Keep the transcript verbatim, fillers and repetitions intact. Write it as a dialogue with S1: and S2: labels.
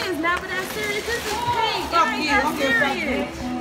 S1: is never that serious. This is pink.
S2: Fuck
S1: It ain't
S2: you.
S1: that
S2: I'm getting fucked,
S1: serious.
S2: bitch.